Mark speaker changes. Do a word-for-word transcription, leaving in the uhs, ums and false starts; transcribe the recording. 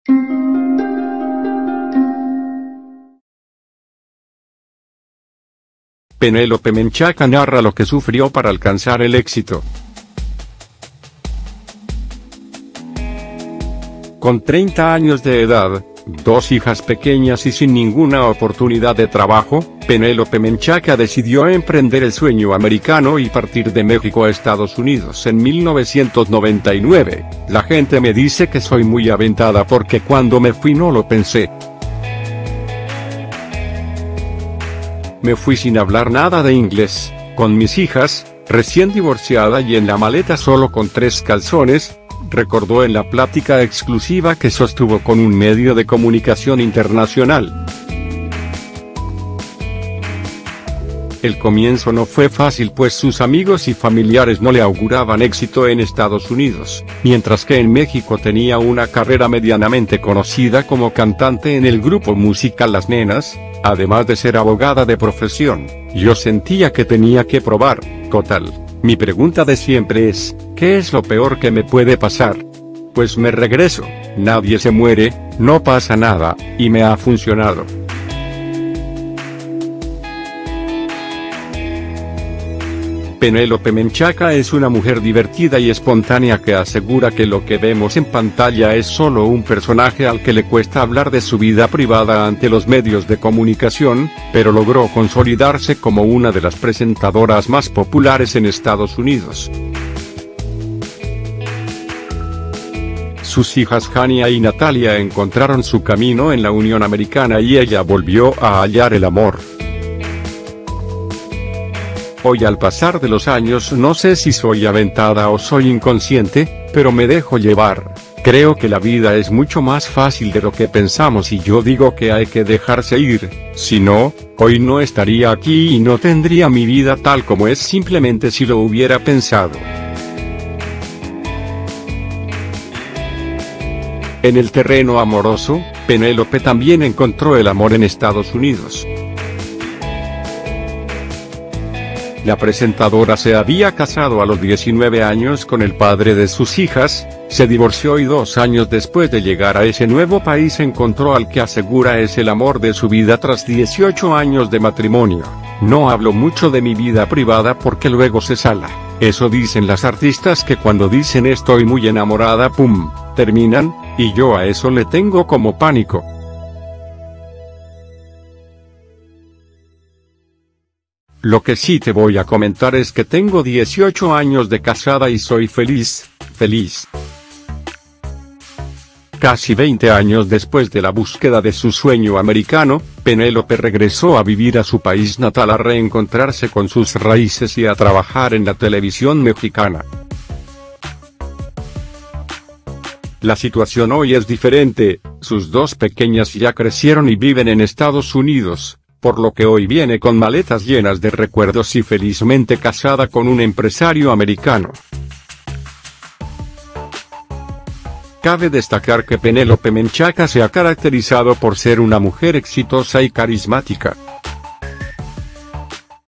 Speaker 1: Penélope Menchaca narra lo que sufrió para alcanzar el éxito. Con treinta años de edad, dos hijas pequeñas y sin ninguna oportunidad de trabajo, Penélope Menchaca decidió emprender el sueño americano y partir de México a Estados Unidos en mil novecientos noventa y nueve. La gente me dice que soy muy aventada porque cuando me fui no lo pensé. Me fui sin hablar nada de inglés, con mis hijas, recién divorciada y en la maleta solo con tres calzones, recordó en la plática exclusiva que sostuvo con un medio de comunicación internacional. El comienzo no fue fácil pues sus amigos y familiares no le auguraban éxito en Estados Unidos, mientras que en México tenía una carrera medianamente conocida como cantante en el grupo musical Las Nenas, además de ser abogada de profesión. Yo sentía que tenía que probar, total. Mi pregunta de siempre es, ¿qué es lo peor que me puede pasar? Pues me regreso, nadie se muere, no pasa nada, y me ha funcionado. Penélope Menchaca es una mujer divertida y espontánea que asegura que lo que vemos en pantalla es solo un personaje al que le cuesta hablar de su vida privada ante los medios de comunicación, pero logró consolidarse como una de las presentadoras más populares en Estados Unidos. Sus hijas Jania y Natalia encontraron su camino en la Unión Americana y ella volvió a hallar el amor. Hoy al pasar de los años no sé si soy aventada o soy inconsciente, pero me dejo llevar. Creo que la vida es mucho más fácil de lo que pensamos y yo digo que hay que dejarse ir, si no, hoy no estaría aquí y no tendría mi vida tal como es simplemente si lo hubiera pensado. En el terreno amoroso, Penélope también encontró el amor en Estados Unidos. La presentadora se había casado a los diecinueve años con el padre de sus hijas, se divorció y dos años después de llegar a ese nuevo país encontró al que asegura es el amor de su vida tras dieciocho años de matrimonio. No hablo mucho de mi vida privada porque luego se sala. Eso dicen las artistas que cuando dicen estoy muy enamorada pum, terminan, y yo a eso le tengo como pánico. Lo que sí te voy a comentar es que tengo dieciocho años de casada y soy feliz, feliz. Casi veinte años después de la búsqueda de su sueño americano, Penélope regresó a vivir a su país natal a reencontrarse con sus raíces y a trabajar en la televisión mexicana. La situación hoy es diferente, sus dos pequeñas ya crecieron y viven en Estados Unidos, por lo que hoy viene con maletas llenas de recuerdos y felizmente casada con un empresario americano. Cabe destacar que Penélope Menchaca se ha caracterizado por ser una mujer exitosa y carismática.